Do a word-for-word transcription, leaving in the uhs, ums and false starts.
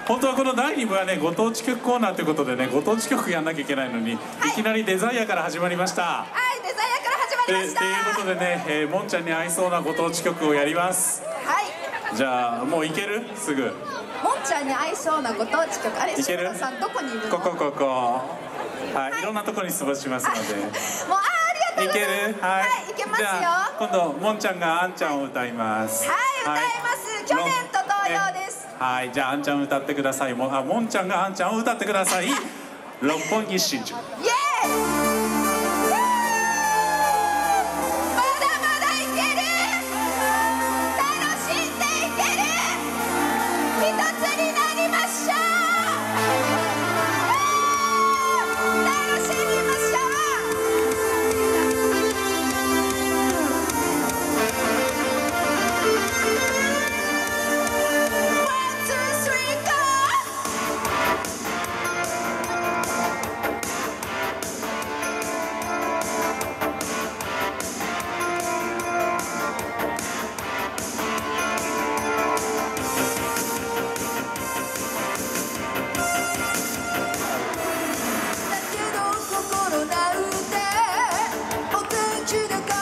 本当はこのだいに部はね、ご当地曲コーナーということでね、ご当地曲やんなきゃいけないのに、はい、いきなりデザイアから始まりました。 はい、デザイアから始まりました。 ということでね、えー、もんちゃんに合いそうなご当地曲をやります。 はい。じゃあもういける？すぐ。 もんちゃんに合いそうなご当地曲、あれ、志村さんどこにいるの？ ここここ。はい、はい、いろんなところに過ごしますので。 もうあありがとうございます。いける？ はい、 はい、いけますよ。 今度もんちゃんがあんちゃんを歌います。 はい、はい、歌います。去年と同様です。 はい、じゃああんちゃん歌ってください。もあもんちゃんがあんちゃんを歌ってください。六本木新宿。イエーイ。心なんてお口で